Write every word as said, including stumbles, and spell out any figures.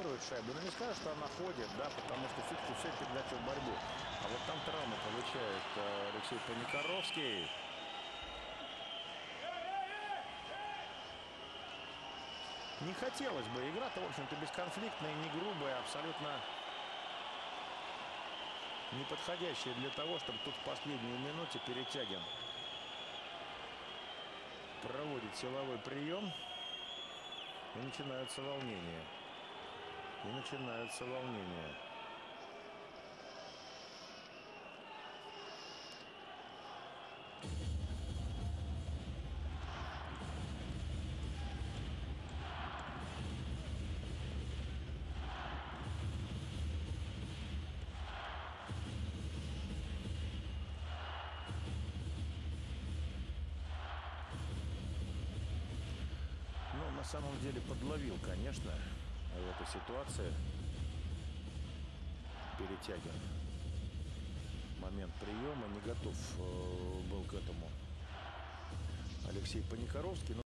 контролирует шайбу. Но не скажу, что она ходит, да, потому что все-таки все передача в борьбу. А вот там травму получает э, Алексей Паникоровский. Не хотелось бы. Игра-то, в общем-то, бесконфликтная, не грубая, абсолютно не подходящая для того, чтобы тут в последнюю минуту Перетягин проводит силовой прием. И начинаются волнения. И начинаются волнения. Ну, на самом деле подловил, конечно, в этой ситуации Перетягин. Момент приема, не готов э, был к этому Алексей Паникоровский.